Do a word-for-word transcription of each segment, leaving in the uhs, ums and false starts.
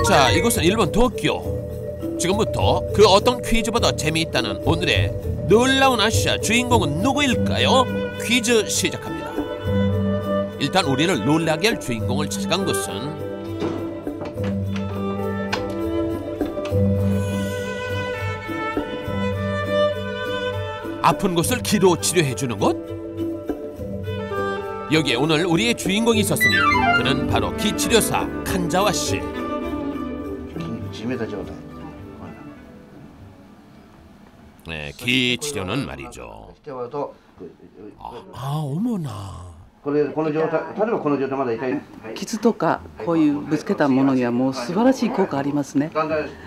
자, 이곳은 일본 도쿄. 지금부터 그 어떤 퀴즈보다 재미있다는 오늘의 놀라운 아시아 주인공은 누구일까요? 퀴즈 시작합니다. 일단 우리를 놀라게 할 주인공을 찾아간 곳은 아픈 곳을 기로 치료해주는 곳? 여기에 오늘 우리의 주인공이 있었으니 그는 바로 기치료사 칸자와 씨. 네, 기치료는 말이죠. 아, 아 어머나. これこの状態、例えばこの状態まだ痛い。 傷とかこういうぶつけたものにはもう素晴らしい効果ありますね。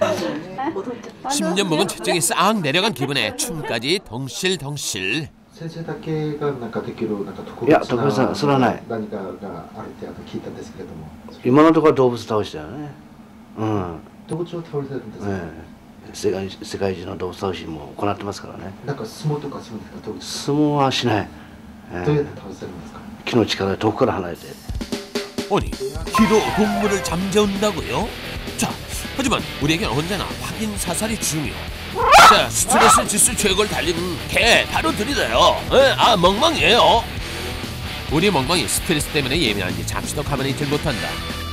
십 년 먹은 체중이 싹 내려간 기분에 춤까지 덩실덩실. 先生だけがなんかできるなんか特いや、特別なそれはない。 何かがあるって聞いたんですけれども。 今のところは動物倒したよね。うん。 動物を倒れてるんですか。 世界世界中の動物倒しも行ってますからね。 なんか相撲とかするんですか、動物。 相撲はしない。 どうやって倒せるんですか。 木の力で遠くから離れて 아니, 기로 동물을 잠재운다고요? 자, 하지만 우리에겐 언제나 확인 사살이 중요. 자, 스트레스 지수 최고를 달리는 개 바로 들이대요. 에? 아, 멍멍이에요. 우리 멍멍이 스트레스 때문에 예민한지 잠시도 가만히 있질 못한다.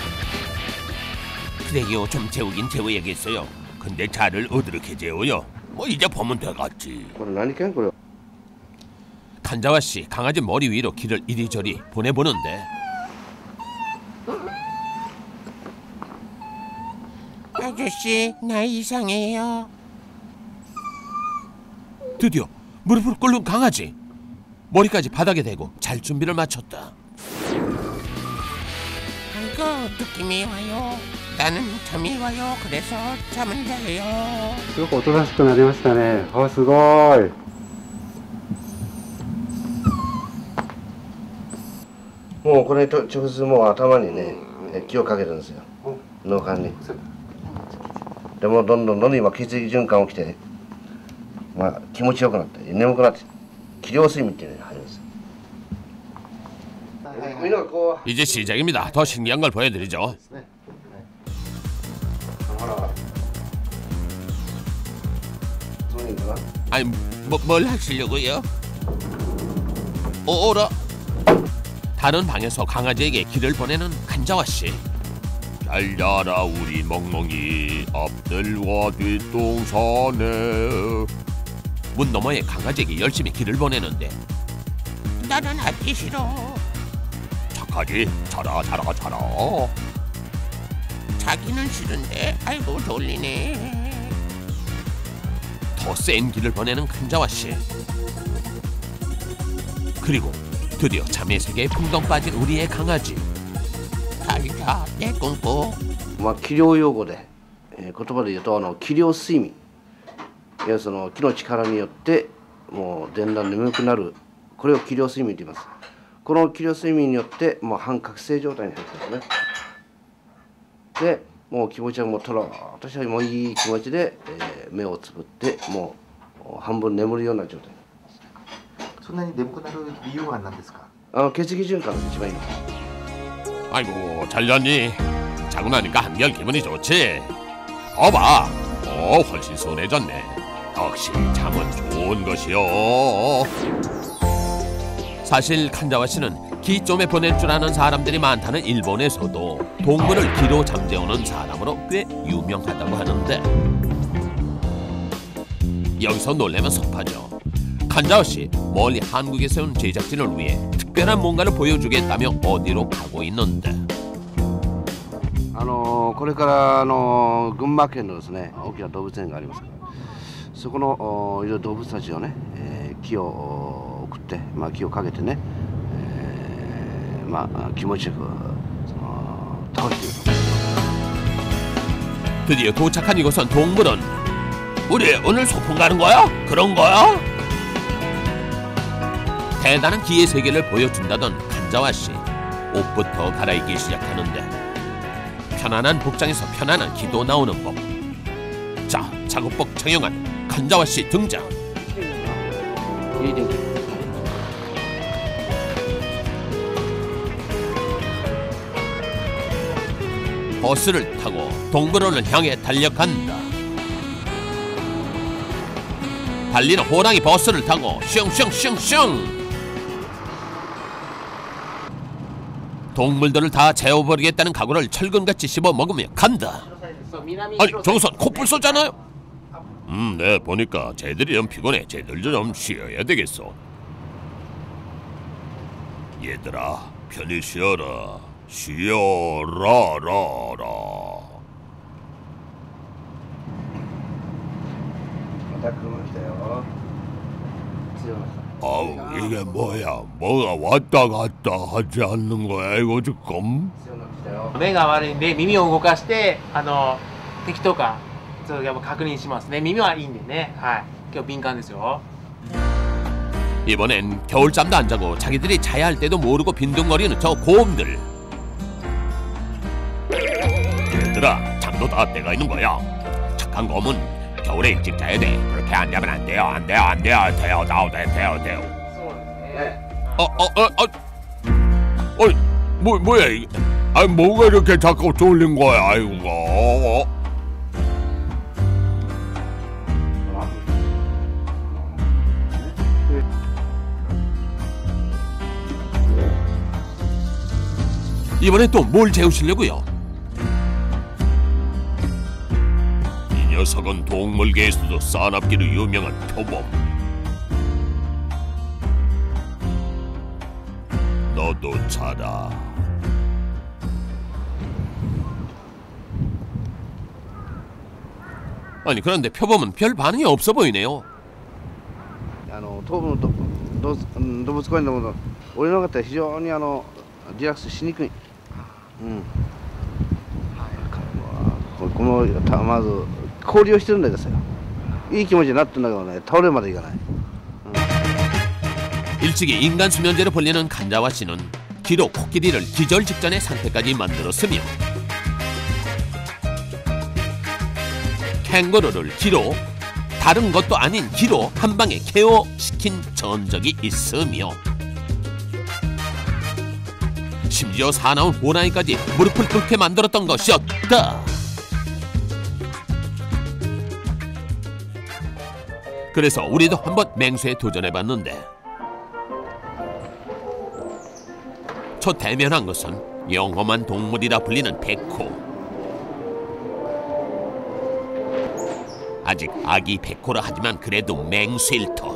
그래요, 좀 재우긴 재워야겠어요. 근데 자를 어떻게 재워요? 뭐 이제 보면 되겠지. 칸자와 씨, 강아지 머리 위로 기를 이리저리 보내보는데 아저씨, 나 이상해요. 드디어 무릎을 꿇는 강아지. 머리까지 바닥에 대고 잘 준비를 마쳤다. 아이고, 느낌이 와요. 나는 잠이 와요. 그래서 잠은 자요. すごくおとなしくなりましたね。あ、すごい。 もうこれと直接もう頭にね気をかけるんですよ、脳幹に。でもどんどんどんどん今血液循環起きて、まあ、気持ちよくなって眠くなって気量睡眠っていうのに入るんです。 이제 시작입니다. 더 신기한 걸 보여드리죠. 아니, 뭐, 뭘 하시려고요? 오라. 다른 방에서 강아지에게 길을 보내는 칸자와 씨. 잘 자라 우리 멍멍이 앞들과 뒷동산에. 문 너머에 강아지에게 열심히 길을 보내는데 나는 하기 싫어. 착하지? 자라 자라 자라. 자기는 싫은데 아이고 졸리네. 더 센 길을 보내는 칸자와 씨. 그리고 드디어 잠의 세계에 풍덩 빠진 우리의 강아지. 자기야, 내 꿈꿔. まあ気量用語で、えー、言葉で言うとあの気量睡眠。いやその気の力によってもうだんだん眠くなる。これを気量睡眠と言います。この気量睡眠によってもう半覚醒状態に入ってるんですね。で、もう気持ちはもうとろ私はもういい気持ちで、えー、目をつぶってもう半分眠るような状態。 そんなに眠くなる理由は何ですか? 아,血液循環が一番いいの. 아이고, 잘 잤니? 자고 나니까 한결 기분이 좋지? 어봐, 어, 훨씬 순해졌네. 역시 잠은 좋은 것이요. 사실 칸자와 씨는 기쫌에 보낼 줄 아는 사람들이 많다는 일본에서도 동물을 기로 잠재우는 사람으로 꽤 유명하다고 하는데 여기서 놀라면 섭하죠. 칸자와 씨, 멀리 한국에 세운 제작진을 위해 특별한 뭔가를 보여주겠다며 어디로 가고 있는데. あのこれからあの群馬県のですね大きな動物園がありますから、そこのいろいろ動物たちをね、えー、木を送って、まあ木をかけてね、えー、まあ気持ちよくその倒していく。 드디어 도착한 이곳은 동물원. 우리 오늘 소풍 가는 거야? 그런 거야? 대단한 기의 세계를 보여준다던 칸자와 씨. 옷부터 갈아입기 시작하는데 편안한 복장에서 편안한 기도 나오는 법. 자, 작업복 착용한 칸자와 씨 등장. 버스를 타고 동물원을 향해 달려간다. 달리는 호랑이 버스를 타고 슝슝슝슝. 동물들을 다 재워버리겠다는 각오를 철근같이 씹어먹으며 간다. 아니 저기선 코뿔 쏘잖아요. 음, 네 보니까 쟤들이 좀 피곤해. 쟤들 좀 쉬어야 되겠어. 얘들아 편히 쉬어라. 쉬어라라라. 아우 이게 뭐야? 뭐가 왔다 갔다 하지 않는 거야 이거 지금? 目が悪いんで耳を動かしてあの敵とかちょっとやっぱ確認しますね。耳はいいんでね。はい。今日敏感ですよ。 이번엔 겨울잠도 안 자고 자기들이 자야 할 때도 모르고 빈둥거리는 저 곰들. 얘들아 잠도 다 때가 있는 거야. 착한 곰은 겨울에 일찍 자야 돼. 그렇게 안 자면 안 돼요. 안 돼요. 안 돼요. 돼요. 나오 돼. 돼요. 돼요. 어, 어, 어, 어. 어이, 뭐 뭐야 이게? 아, 뭐가 이렇게 자꾸 졸린 거야? 아이고. 이번에 또 뭘 재우시려고요? 이 녀석은 동물계에서도 싸납기로 유명한 표범. 너도 자라. 아니 그런데 표범은 별 반응이 없어 보이네요. あの東部のど動物うん動物公園のもの俺の方は非常にあのリラックスしにくい。うん。ここのたまず交流してるんですよ。いい気持ちになってるんだけどね、倒れるまでいかない。 일찍이 인간 수면제를 벌리는 간자와 씨는 기로 코끼리를 기절 직전의 상태까지 만들었으며 캥거루를 기로 다른 것도 아닌 기로 한 방에 케어시킨 전적이 있으며 심지어 사나운 호랑이까지 무릎을 꿇게 만들었던 것이었다. 그래서 우리도 한번 맹수에 도전해봤는데 첫 대면한 것은 영험한 동물이라 불리는 백호. 아직 아기 백호라 하지만 그래도 맹수일 터.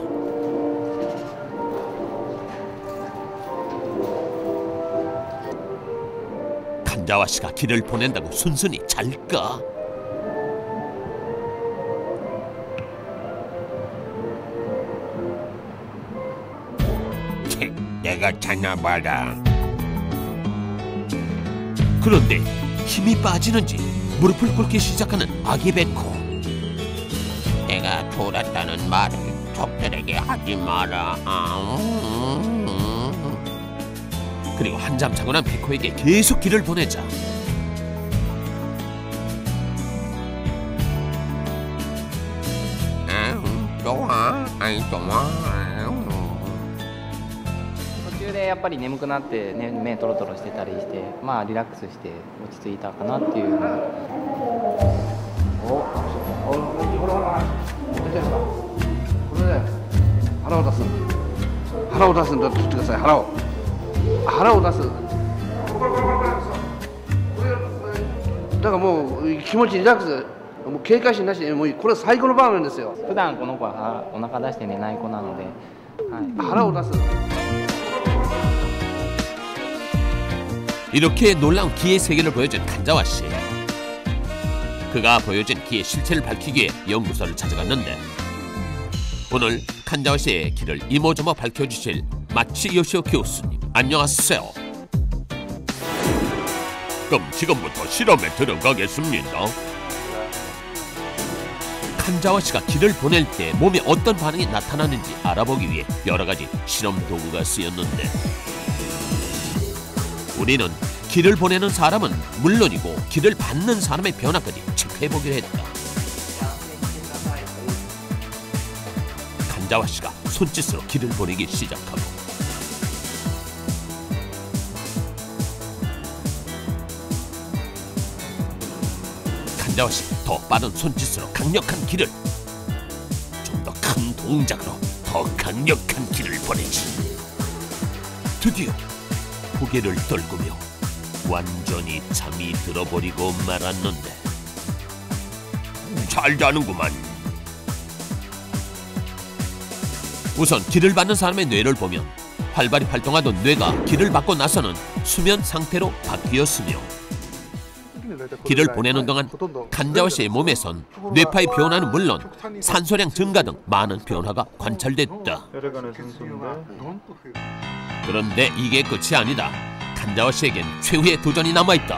간자와 씨가 길을 보낸다고 순순히 잘까? 切, 내가 찾아봐라. 그런데 힘이 빠지는지 무릎을 꿇기 시작하는 아기 백호. 내가 돌았다는 말을 적들에게 하지 마라. 그리고 한잠 자고 난 백호에게 계속 길을 보내자. 좋아, 아이 좋아. 途中でやっぱり眠くなって、ね、目トロトロしてたりして、まあリラックスして落ち着いたかなっていう。 お、お、ほらほら、出てるか。これで腹を出す。腹を出すんだって言ってください。腹を。腹を出す。だからもう気持ちリラックス。もう警戒心なしにもうこれ最高の場面ですよ。 普段この子はお腹出して寝ない子なので、はい、 腹を出す. 이렇게 놀라운 기의 세계를 보여준 간자와 씨. 그가 보여준 기의 실체를 밝히기 위해 연구소를 찾아갔는데 오늘 간자와 씨의 길을 이모저모 밝혀주실 마치 요시오 교수님 안녕하세요. 그럼 지금부터 실험에 들어가겠습니다. 간자와 씨가 길을 보낼 때 몸에 어떤 반응이 나타나는지 알아보기 위해 여러 가지 실험 도구가 쓰였는데 우리는 길을 보내는 사람은 물론이고 길을 받는 사람의 변화까지 체크해보기로 했다. 간자와 씨가 손짓으로 길을 보내기 시작하고 칸자와 씨 더 빠른 손짓으로 강력한 기를, 좀 더 큰 동작으로 더 강력한 기를 보내지. 드디어 고개를 떨구며 완전히 잠이 들어버리고 말았는데 잘 자는구만. 우선 기를 받는 사람의 뇌를 보면 활발히 활동하던 뇌가 기를 받고 나서는 수면 상태로 바뀌었으며, 기를 보내는 동안 칸자와 씨의 몸에선 뇌파의 변화는 물론 산소량 증가 등 많은 변화가 관찰됐다. 그런데 이게 끝이 아니다. 칸자와 씨에겐 최후의 도전이 남아있다.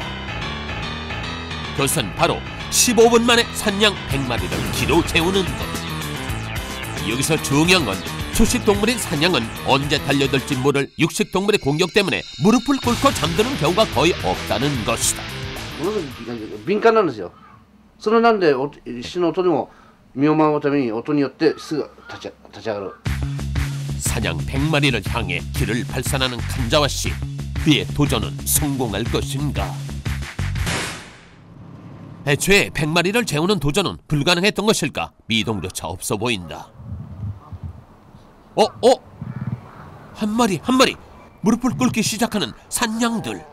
그것은 바로 십오 분 만에 산양 백 마리를 기로 재우는 것. 여기서 중요한 건 초식동물인 산양은 언제 달려들지 모를 육식동물의 공격 때문에 무릎을 꿇고 잠드는 경우가 거의 없다는 것이다. ものすごく敏感なんですよ。それなんで死の音でも身を守るために音によってすぐ立ち立ち上がる。 사냥 백 마리를 향해 기를 발산하는 칸자와 씨. 그의 도전은 성공할 것인가? 애초에 백 마리를 재우는 도전은 불가능했던 것일까? 미동조차 없어 보인다. 어? 어? 한 마리 한 마리 무릎을 꿇기 시작하는 산양들.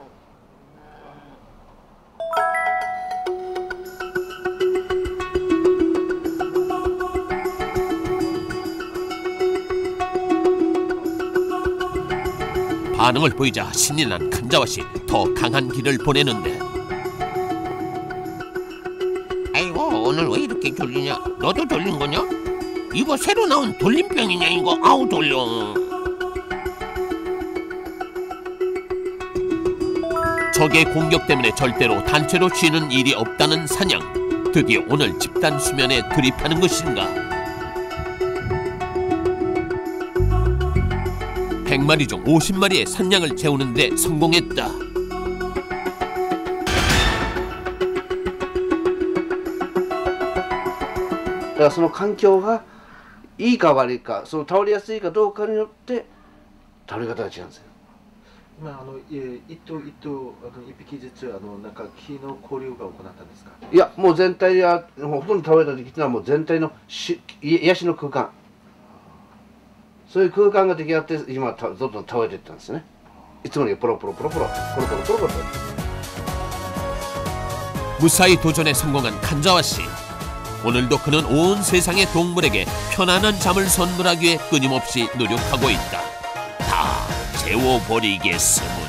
반응을 보이자 신이 난 칸자와 씨 더 강한 기를 보내는데, 아이고 오늘 왜 이렇게 졸리냐? 너도 졸린 거냐? 이거 새로 나온 돌림병이냐 이거? 아우 졸려. 적의 공격 때문에 절대로 단체로 쉬는 일이 없다는 산양. 드디어 오늘 집단 수면에 돌입하는 것인가? 백 마리 중 오십 마리의 산양을 재우는 데 성공했다. だからその環境がいいか悪いか、その倒れやすいかどうかによって倒れ方が違うんですよ。 今あの一頭一頭あの一匹ずつあのなんか木の交流が行ったんですか。 いやもう全体はほとんど倒れた時っていうのはもう全体のし癒しの空間、そういう空間が出来上がって今どんどん倒れていったんですね。いつもよりポロポロポロポロポロポロポロポロ。 무사히 도전에 성공한 칸자와 씨. 오늘도 그는 온 세상의 동물에게 편안한 잠을 선물하기 위해 끊임없이 노력하고 있다. 다 재워버리겠으므로.